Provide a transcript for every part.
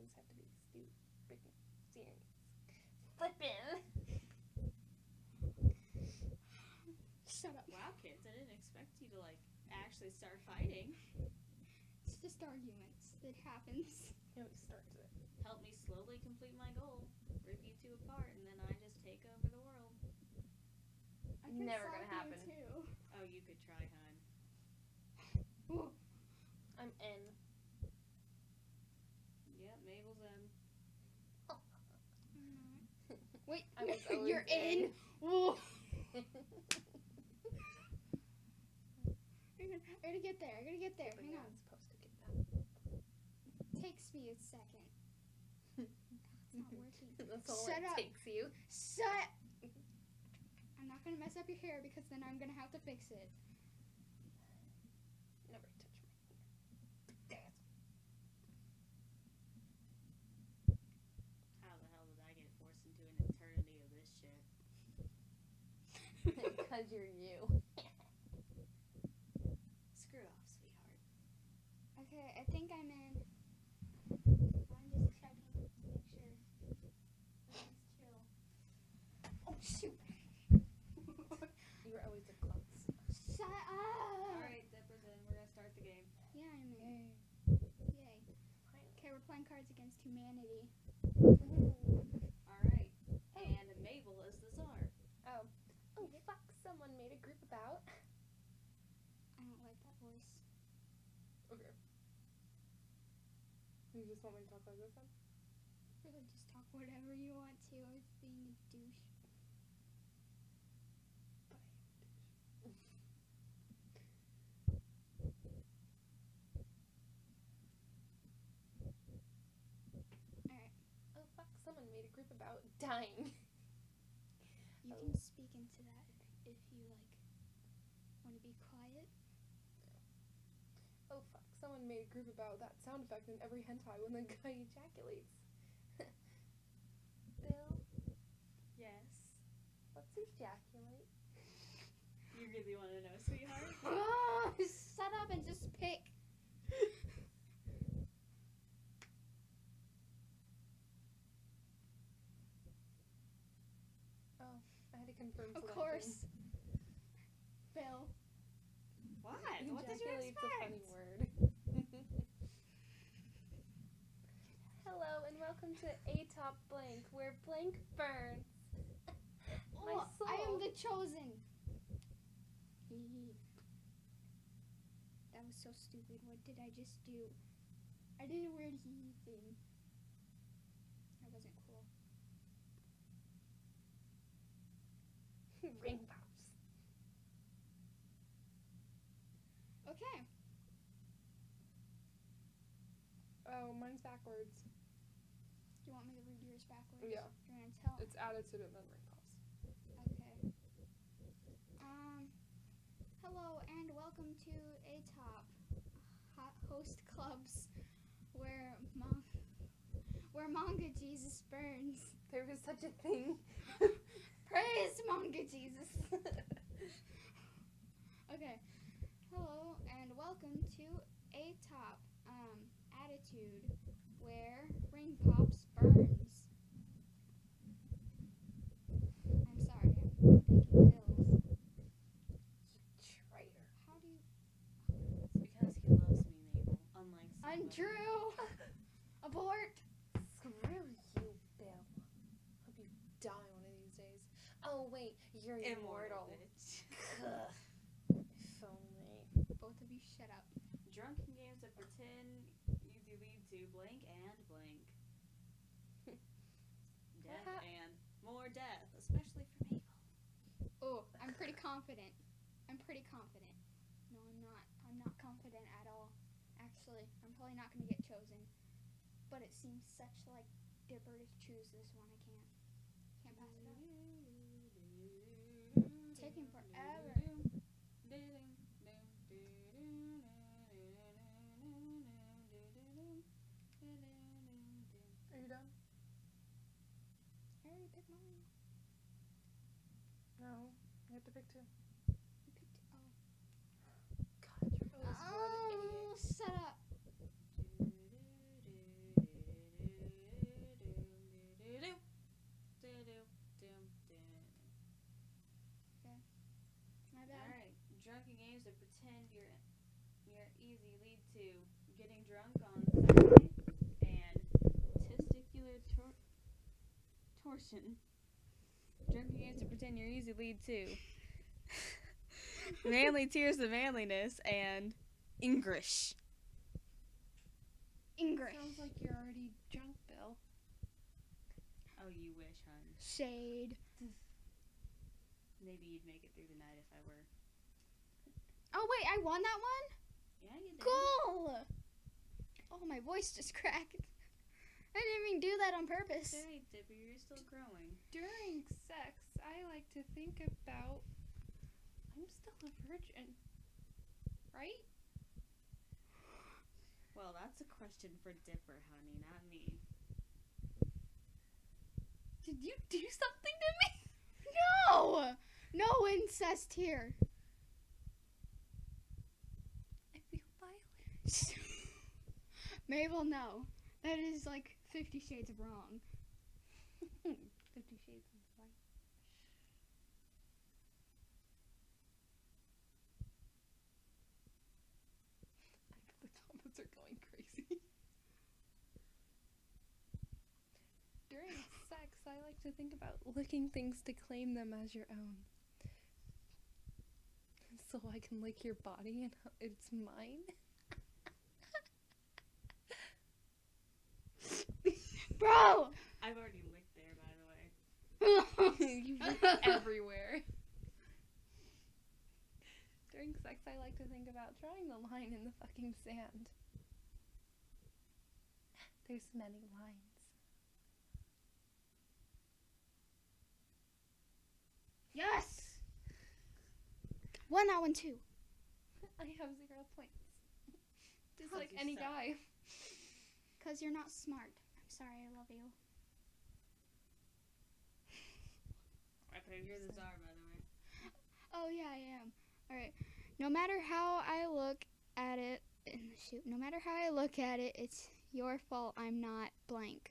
always have to be stupid, freaking serious. Flippin'. Shut up. Wow, kids, I didn't expect you to, like, actually start fighting. It's just arguments. It happens. He always starts it. Help me slowly complete my goal. Rip you two apart, and then I just take over the world. I can Never slap gonna you happen. too. Oh, you could try, hon. Ooh. I'm in. Yep, Mabel's in. Wait, I was always you're in. Ooh. I gotta get there. I gotta get there. But Hang you're on. not supposed to get that. Takes me a second. That's not working. That's all Shut it up. takes you. Shut. I'm not gonna mess up your hair because then I'm gonna have to fix it. Never touch my hair. How the hell did I get forced into an eternity of this shit? Because you're you. Screw off, sweetheart. Okay, I think I'm in. I'm just checking to make sure everything's chill. Oh shoot! You were always a klutz. Shut up! Alright, Zipper's in. We're gonna start the game. Yeah, I'm in. Yay. Okay, we're playing Cards Against Humanity. Alright. And Mabel is the czar. Oh, fuck, someone made a group about. I don't like that voice. Okay. You just want me to talk like this then? Really, just talk whatever you want to. I was being a douche. Alright, Oh, fuck, someone made a group about dying. you Oh. can speak into that if you like. Want to be quiet? Oh, fuck, someone made a group about that sound effect in every hentai when the guy ejaculates. Bill, Yes. let's ejaculate. You really want to know, sweetheart? Oh, shut up and just pick. Oh, I had to confirm Of selection. course. Bill. What? What did you Ejaculate's expect? a funny word. Hello and welcome to A-Top Blank, where blank burns. My Oh, I am soul. the chosen. That was so stupid. What did I just do? I did a weird hee thing. That wasn't cool. Ring pops. Okay. Oh, mine's backwards. Do you want me to read yours backwards? Yeah. Do you want to tell? It's attitude and then ring pops. Okay. Hello and welcome to A-Top Host Clubs, where manga Jesus burns. There was such a thing. Praise manga Jesus. Okay. Hello and welcome to A-Top Attitude, where ring pops burns. I'm sorry, I'm paying bills. Traitor. How do you... It's because he loves me, Mabel. Unlike some Undrew! Abort! Screw you, Bill. Hope you die one of these days. Oh, wait, you're immortal. bitch. Ugh. If only. Both of you shut up. Drunken games that pretend usually lead to blank and blank. Death What? and more death, especially for Mabel. Oh, I'm pretty confident. I'm pretty confident. No, I'm not. I'm not confident at all. Actually, I'm probably not going to get chosen. But it seems such like dipper to choose this one. I can't. Can't pass it up. Taking forever. Are you done? I already picked mine. No. You have to pick two. You picked. Oh. God, you're always one idiot. Oh, shut up. to getting drunk on Saturday and testicular torsion. Drinking games to pretend you're easy lead 2. Manly tears of manliness and English. English. Sounds like you're already drunk, Bill. Oh, you wish, hun. Shade. Maybe you'd make it through the night if I were. Oh, wait, I won that one? Yeah, you did. Goal! Oh, my voice just cracked. I didn't even do that on purpose. Hey, Dipper, you're still growing. During sex, I like to think about I'm still a virgin. Right? Well, that's a question for Dipper, honey, not me. Did you do something to me? No! No incest here. I feel violated. Mabel, no. That is like 50 Shades of Wrong. 50 Shades of White. The comments are going crazy. During sex, I like to think about licking things to claim them as your own. So I can lick your body and it's mine. Bro! I've already licked there, by the way. You lick everywhere. During sex, I like to think about drawing the line in the fucking sand. There's many lines. Yes! Won that one too. I have 0 points. Just Cause like you any suck. guy. Because you're not smart. I'm sorry, I love you. Okay, you're the czar, by the way. Oh, yeah, I am. Alright. No matter how I look at it, no matter how I look at it, it's your fault I'm not blank.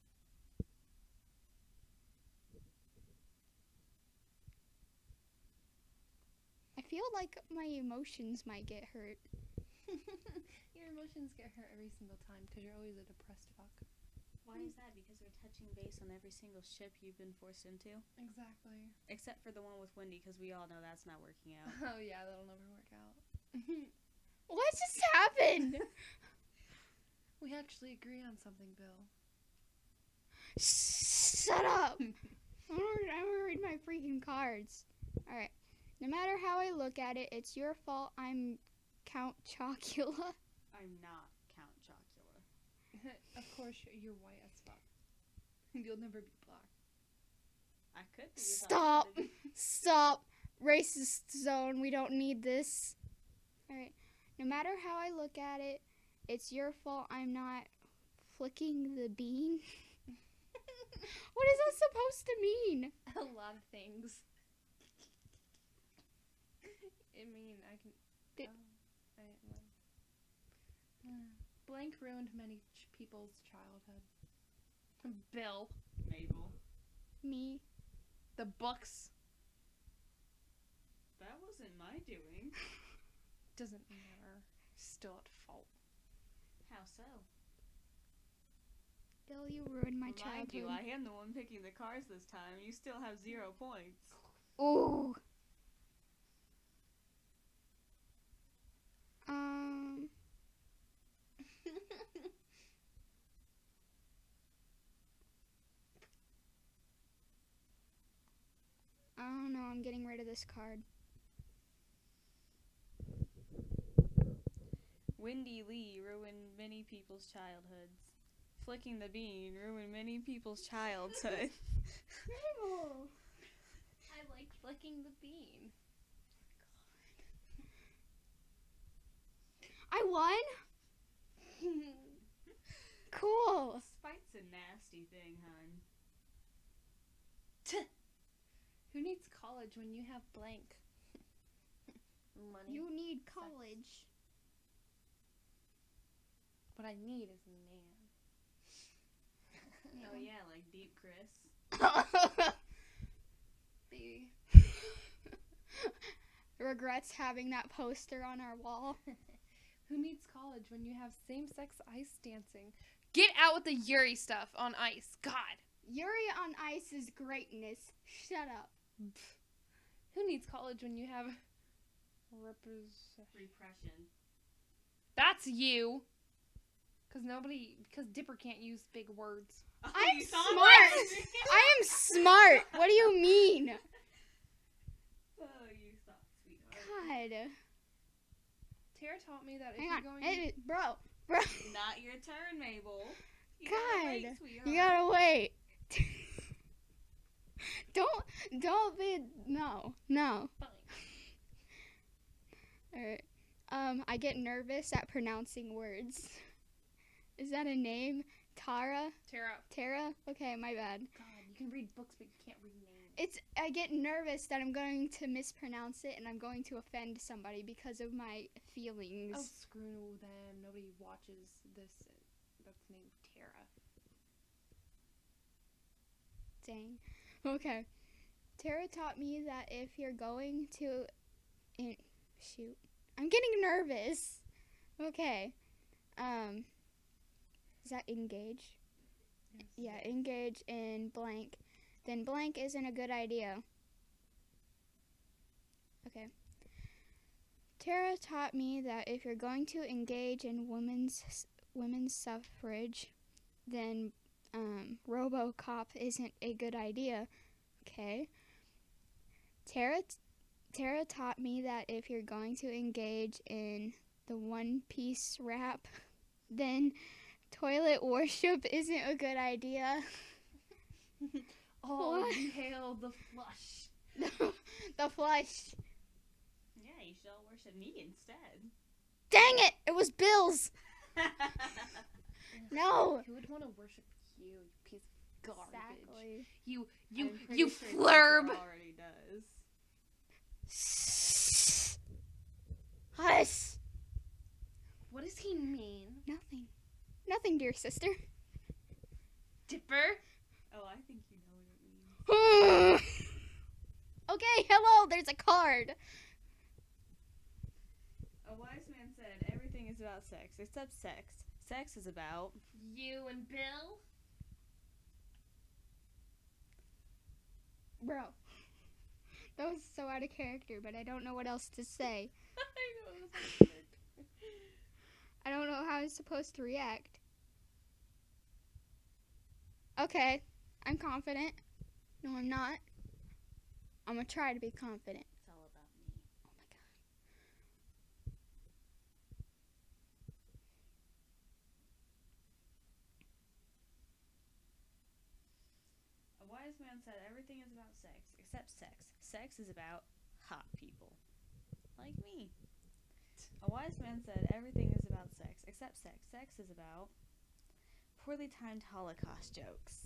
I feel like my emotions might get hurt. Your emotions get hurt every single time because you're always a depressed fuck. Why is that? Because we're touching base on every single ship you've been forced into? Exactly. Except for the one with Wendy, because we all know that's not working out. Oh yeah, that'll never work out. What just happened? We actually agree on something, Bill. Shut up! I'm gonna read my freaking cards. Alright. No matter how I look at it, it's your fault I'm Count Chocula. I'm not Count Chocula. Of course, you're white as fuck. You'll never be black. I could be. Stop! Stop! Racist zone, we don't need this. Alright. No matter how I look at it, it's your fault I'm not flicking the bean. What is that supposed to mean? A lot of things. I mean, I can. Did- I didn't win. Blank ruined many people's childhood. Bill. Mabel. Me. The books. That wasn't my doing. Doesn't matter. Still at fault. How so? Bill, you ruined my Mind childhood. you, I am the one picking the cards this time. You still have 0 points. Ooh. I don't know, I'm getting rid of this card. Wendy Lee ruined many people's childhoods. Flicking the bean ruined many people's childhood. I like flicking the bean. I won? Cool. Spite's a nasty thing, hun. Who needs college when you have blank? Money. You need college. What I need is a man. Oh yeah, like Deep Chris. Baby. Regrets having that poster on our wall. Who needs college college when you have same-sex ice dancing? Get out with the Yuri stuff on ice. God. Yuri on Ice is greatness. Shut up. Who needs college when you have Repression. That's you. Because Dipper can't use big words. I'm You saw smart. that? I am smart. What do you mean? Oh, you thought, sweetheart. God. Tara taught me that if Hang you're on. going Hey, bro. Not your turn, Mabel. You gotta wait, God. sweetheart. You gotta wait. Don't be. No. Fine. Alright. I get nervous at pronouncing words. Is that a name? Tara? Tara? Okay, my bad. God, you can read books, but you can't read names. I get nervous that I'm going to mispronounce it and I'm going to offend somebody because of my feelings. Oh, screw them. Nobody watches this. That's named Tara. Dang. Okay. Tara taught me that if you're going to... shoot. I'm getting nervous. Okay. Is that engage? Yes. Yeah, engage in blank. Then blank isn't a good idea. Okay. Tara taught me that if you're going to engage in women's suffrage, then RoboCop isn't a good idea. Okay. Tara taught me that if you're going to engage in the One Piece rap, then toilet worship isn't a good idea. Oh, What? you hail the flush. The flush. Yeah, you should all worship me instead. Dang it! It was Bill's. No. Who would want to worship you, you piece of garbage? Exactly. You I'm pretty you sure flurb. Jennifer already does. Hush. What does he mean? Nothing. Nothing, dear sister. Dipper? Oh, I think you know what it means. Okay, hello, there's a card. A wise man said everything is about sex except sex. Sex is about... You and Bill? Bro. That was so out of character, but I don't know what else to say. I know, it was like I don't know how I'm supposed to react. Okay, I'm confident. No, I'm not. I'm gonna try to be confident. It's all about me. Oh my god. A wise man said everything is about sex except sex. Sex is about hot people. Like me. A wise man said everything is about sex except sex. Sex is about poorly timed Holocaust jokes.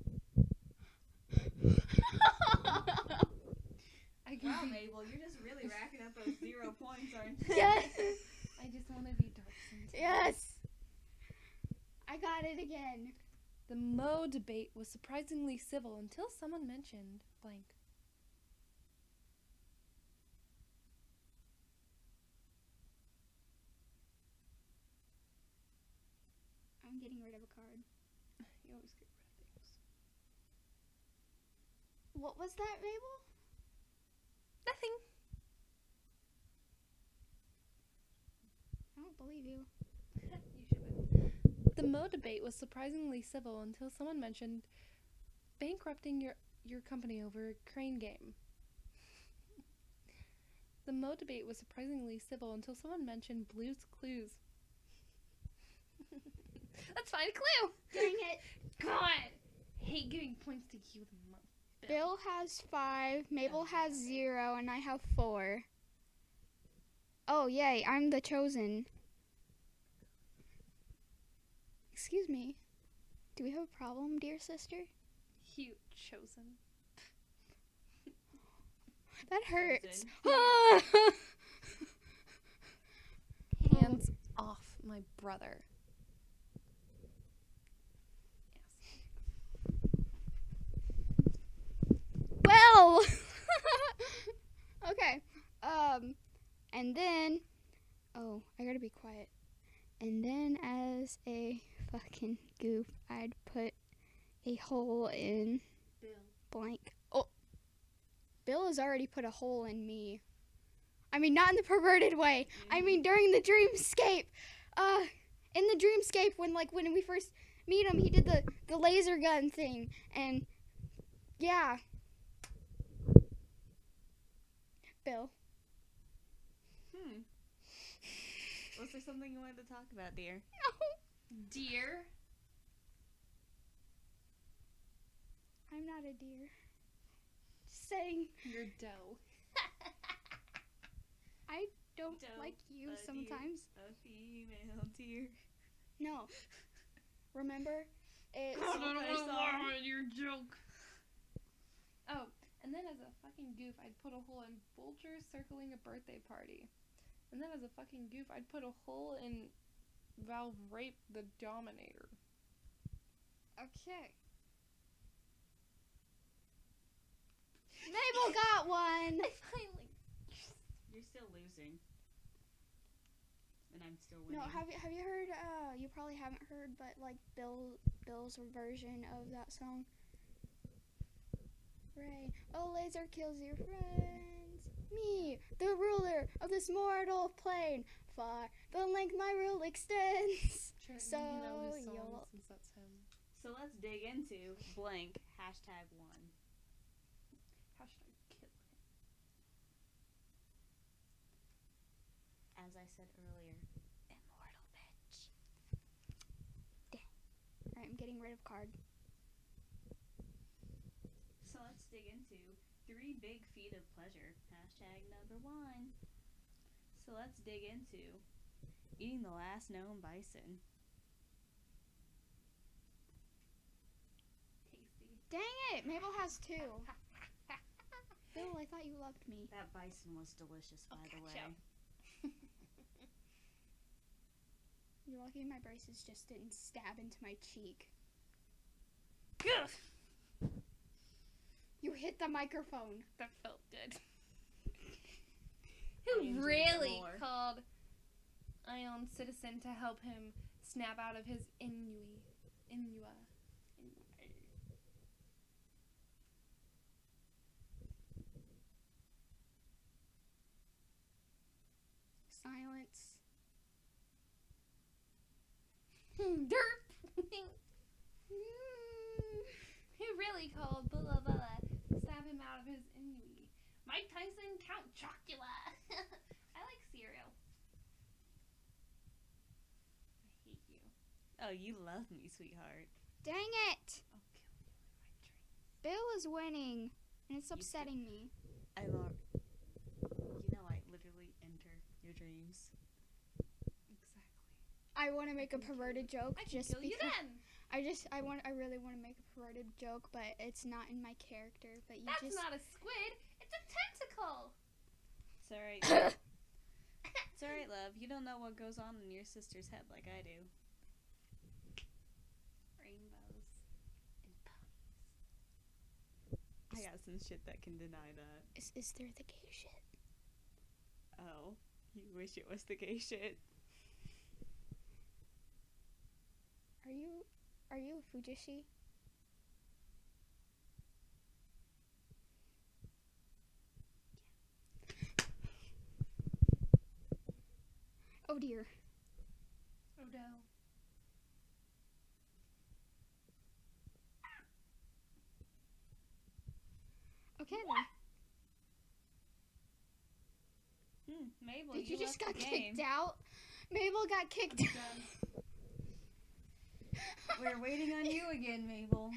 Wow, Mabel, you're just really racking up those 0 points, aren't you? Yes. I just want to be dark sensitive. Yes. I got it again. The Mo debate was surprisingly civil until someone mentioned blank. I'm getting rid of a card. You always get rid of things. What was that, Mabel? Nothing. I don't believe you. You should. The Mo debate was surprisingly civil until someone mentioned bankrupting your company over a crane game. The Mo debate was surprisingly civil until someone mentioned Blue's Clues. Let's find a clue. Dang it. God, hate giving points to you the most. Bill has 5, Mabel has 0, and I have 4. Oh, yay, I'm the chosen. Excuse me. Do we have a problem, dear sister? You chosen. That hurts. Chosen. Hands off my brother. Well, okay. And then, oh, I gotta be quiet. And then as a fucking goof, I'd put a hole in Bill. blank. Oh, Bill has already put a hole in me. I mean, not in the perverted way. I mean, during the dreamscape. In the dreamscape, when we first meet him, he did the laser gun thing. And, yeah. Bill. Was there something you wanted to talk about, dear? No. Dear. I'm not a deer. Just saying. You're dough. I don't Doe, like you a sometimes. A female deer. No. Remember? It's your joke. Oh, and then as a fucking goof, I'd put a hole in vultures circling a birthday party. And then as a fucking goof, I'd put a hole in Valve Rape the Dominator. okay. Mabel got one. I finally. You're still losing. And I'm still No, winning. have you heard? You probably haven't heard, but like Bill's version of that song. Ray, oh, laser kills your friends. Me, the ruler of this mortal plane. Far the length my rule extends. Trent, So you know his song you'll- since that's him. So let's dig into blank #1. Hashtag kill him. As I said earlier, immortal bitch. Alright, I'm getting rid of card. So let's dig into 3 big feet of pleasure. #1. So let's dig into eating the last known bison. Tasty. Dang it! Mabel has 2. Bill, I thought you loved me. That bison was delicious, by the way. ketchup. You're lucky my braces just didn't stab into my cheek. You hit the microphone. That felt good. I Who enjoyed it really more. called Ion Citizen to help him snap out of his ennui. Silence. Derp! Who really called Bula Bula to stab him out of his ennui? Mike Tyson, Count Chocula. I like cereal. I hate you. Oh, you love me, sweetheart. Dang it! I'll kill you in my dreams. Bill is winning, and it's You upsetting me. I love. You know, I literally enter your dreams. Exactly. I want to make a can kill perverted joke I can just kill you because then. I really want to make a perverted joke, but it's not in my character. But you That's just not a squid. It's a tentacle. It's alright. It's alright, love. You don't know what goes on in your sister's head like I do. Rainbows and ponies. I got some shit that can deny that. is there the gay shit? Oh, you wish it was the gay shit. Are you a Fujishi? Oh dear. Oh no. Okay Mabel, then. Did you just left got the game. kicked out? Mabel got kicked out. Done. We're waiting on you again, Mabel.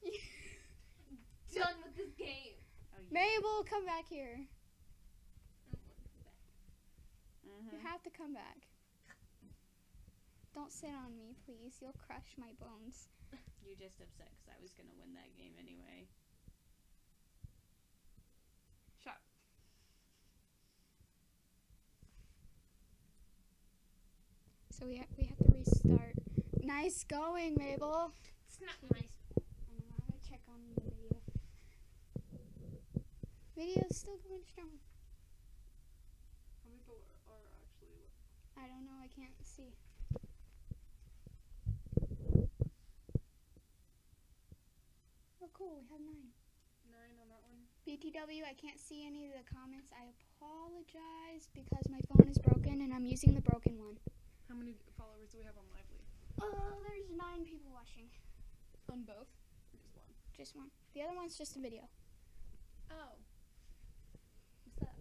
Done with this game. Oh, you. Mabel, come back here. I don't want to come back. You have to come back. Don't sit on me, please. You'll crush my bones. You're just upset because I was gonna win that game anyway. Shut. So we have to restart. Nice going, Mabel. It's not nice. I'm gonna check on the video. Video's still going strong. How many people are actually? I don't know. I can't see. cool. We have 9. 9 on that one. BTW, I can't see any of the comments. I apologize because my phone is broken and I'm using the broken one. How many followers do we have on Lively? Oh, there's 9 people watching. On both? Or just one? Just one. The other one's just a video. Oh. What's that?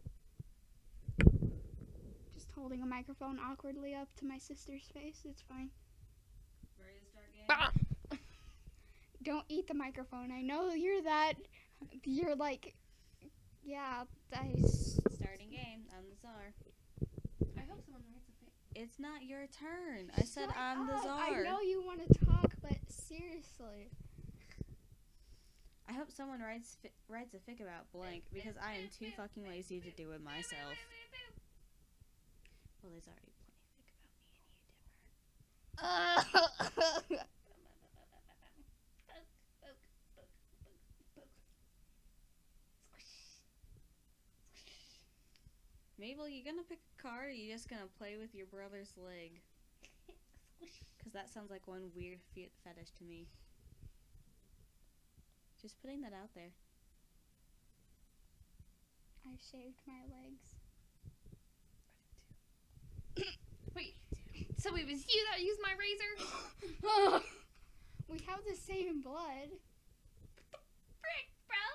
Just holding a microphone awkwardly up to my sister's face. It's fine. Ready to start game? Bah! Don't eat the microphone. I know you're that. You're like, yeah, Starting game. I'm the czar. I hope someone writes a fake. It's not your turn. I said Shut I'm the up. czar. I know you want to talk, but seriously. I hope someone writes a fic about blank because I am too fucking lazy to do it myself. Well, there's already plenty fic about me and you, Dimmer. Mabel, you gonna pick a card or you just gonna play with your brother's leg? Because that sounds like one weird fetish to me. Just putting that out there. I shaved my legs. Wait, so it was you that used my razor? We have the same blood. Frick, bro!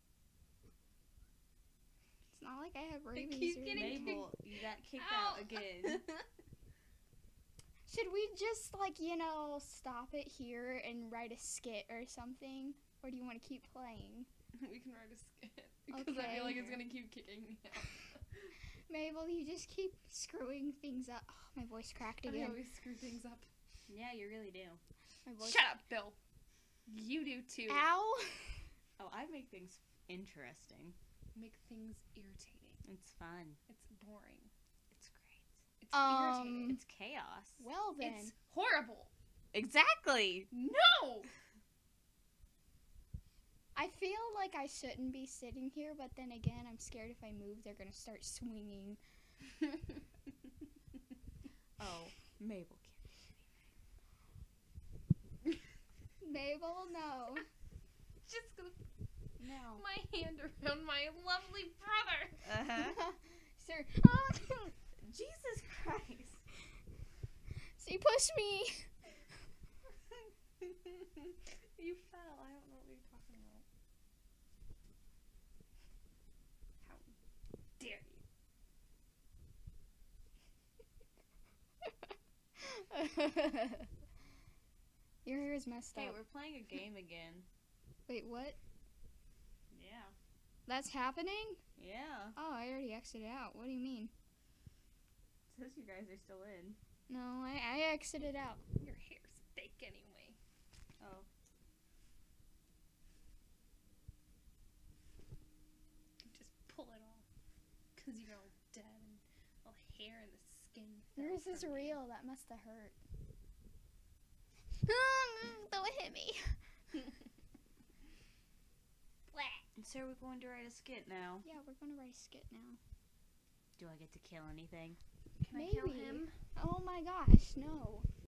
It's not like I have rabies. keep or getting anything. Mabel, you got kicked Ow. out again. Should we just, like, stop it here and write a skit or something? Or do you want to keep playing? We can write a skit. Because I feel Okay. like it's gonna keep kicking me out. Mabel, you just keep screwing things up. Oh, my voice cracked I again. always screw things up. Yeah, you really do. My voice. Shut up, Bill. You do too. Ow! Oh, I make things interesting. Make things irritating. It's fun. It's boring. It's great. It's irritating. It's chaos. Well then. It's horrible. Exactly. No! I feel like I shouldn't be sitting here, but then again, I'm scared if I move, they're gonna start swinging. Oh, Mabel Mabel, no. Just gonna can't. No. put my hand around my lovely brother. Uh-huh. Sir, Jesus Christ. she pushed me. You fell. I don't know what you're talking about. How dare you? Your hair is messed Hey, up. we're playing a game again. Wait, what? Yeah. That's happening? Yeah. Oh, I already exited out. What do you mean? It says you guys are still in. No, I exited out. Your hair's fake anyway. Oh. Just pull it off. Because you're all dead and all the hair and the skin. fell Yours is from you. real. That must have hurt. Don't hit me. So we're going to write a skit now. Yeah, we're gonna write a skit now. Do I get to kill anything? Can I kill Maybe. him? Oh my gosh, no.